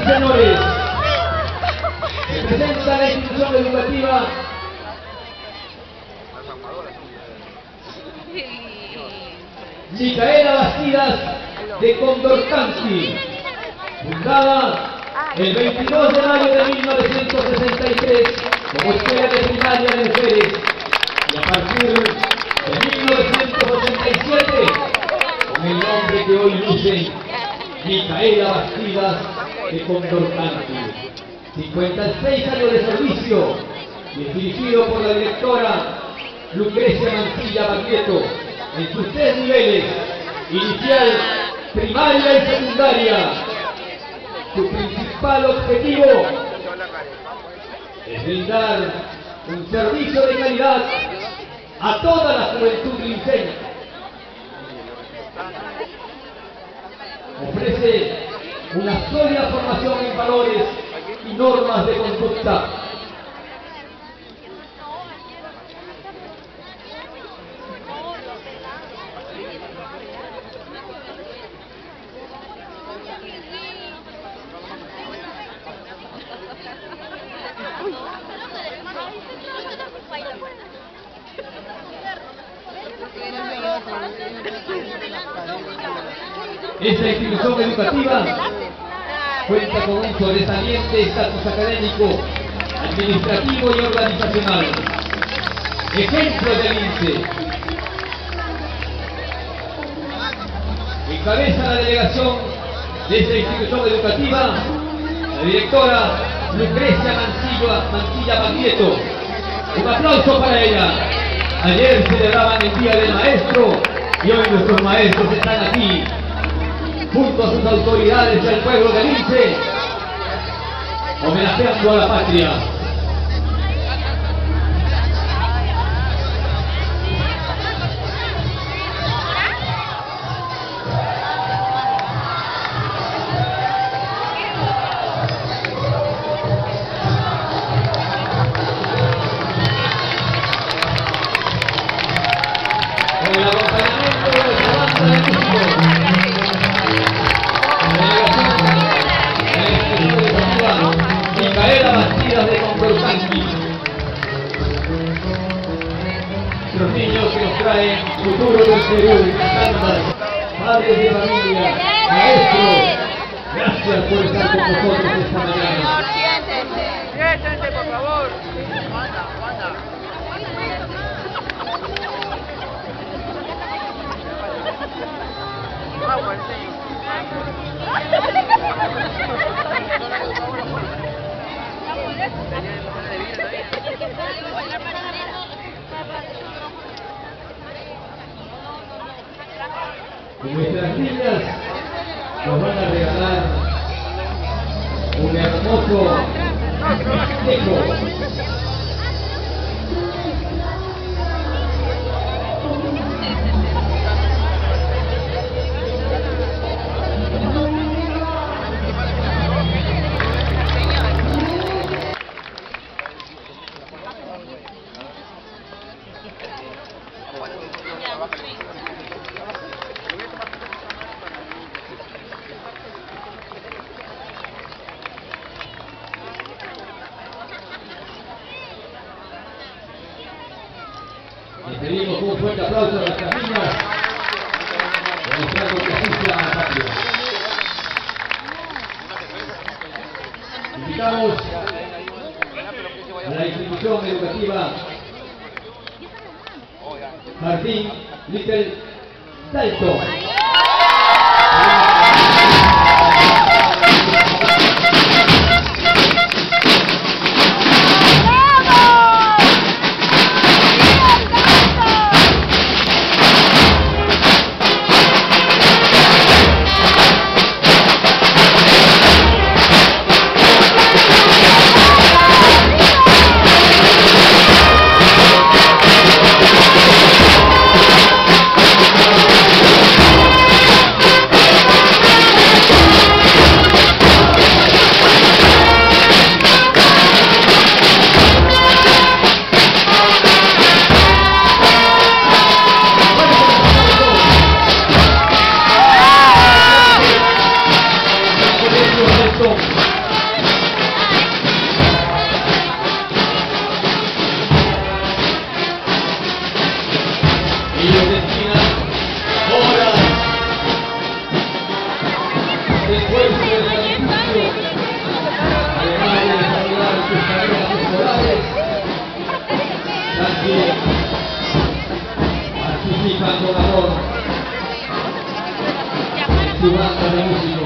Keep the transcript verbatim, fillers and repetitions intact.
y señores, se presenta la institución educativa Micaela Bastidas de Condorcanqui, fundada el veintidós de mayo de mil novecientos sesenta y tres como escuela de primaria de mujeres, y a partir de mil novecientos ochenta y siete con el nombre que hoy luce, Micaela Bastidas de Condorcanqui. cincuenta y seis años de servicio, y es dirigido por la directora Lucrecia Mancilla Baglietto en sus tres niveles: inicial, primaria y secundaria. Su principal objetivo es brindar un servicio de calidad a toda la juventud linceña. Ofrece una sólida formación en valores y normas de conducta. Esta institución educativa cuenta con un sobresaliente estatus académico, administrativo y organizacional. Ejemplo del INSE. Encabeza la delegación de esta institución educativa la directora Lucrecia Mancilla, Mancilla Baglietto. Un aplauso para ella. Ayer celebraban el Día del Maestro y hoy nuestros maestros están aquí, junto a sus autoridades y al pueblo del INSE, homenajeando a la patria. Con el acompañamiento de nuestra banda de músicos, Micaela Bastidas de Condorcanqui. Los niños que nos traen futuro del Perú, tantas padres de familia, maestros, gracias por estar con nosotros esta mañana. Siéntense, por favor. Juana, Juana. Vamos, señor. Nuestras niñas nos van a regalar un hermoso espejo. Les pedimos un fuerte aplauso a nuestras niñas, demostrando justicia a la patria. Invitamos a la institución educativa Jardín Little Salto. Fernando Garrón, su banda de músicos.